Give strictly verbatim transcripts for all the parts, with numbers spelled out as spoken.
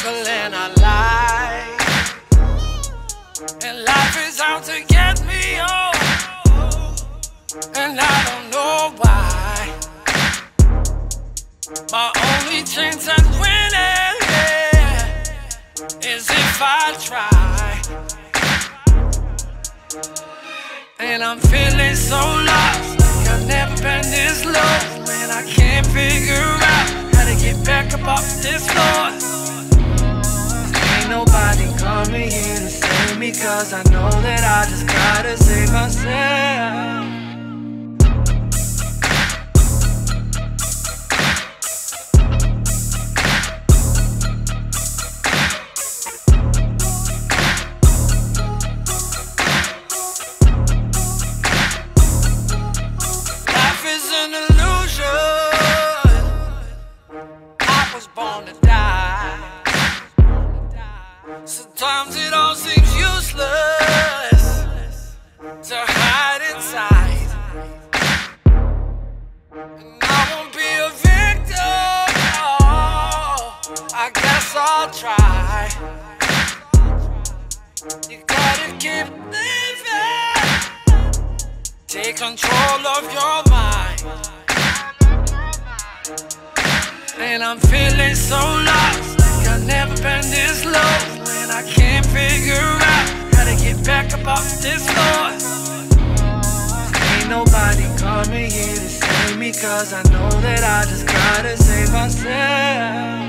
struggle and I lie, and life is out to get me, oh, and I don't know why. My only chance at winning, yeah, is if I try. And I'm feeling so lost, like I've never been this low. Man, I can't figure out how to get back up off this floor. Ain't nobody coming here to save me, cause I know that I just gotta save myself. Born to die. Sometimes it all seems useless to hide inside, and I won't be a victim, no, I guess I'll try. You gotta keep living, take control of your mind. And I'm feeling so lost, like I've never been this low. And I can't figure out how to get back up off this floor. Ain't nobody coming here to save me, cause I know that I just gotta save myself.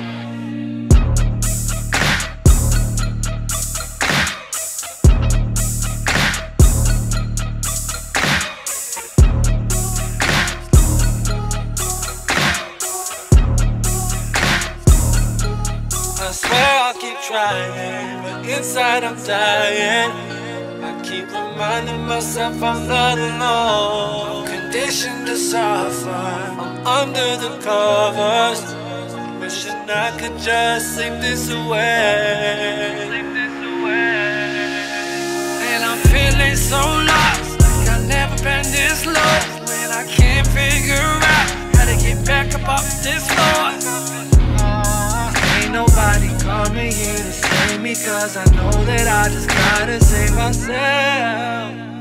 I swear I'll keep trying, but inside I'm dying. I keep reminding myself I'm not alone. I'm conditioned to suffer, I'm under the covers, wishing I could just sleep this away. And I'm feeling so lost, like I've never been this low. Man, I can't figure out how to get back up off this floor. Ain't nobody coming here to save me, cause I know that I just gotta save myself.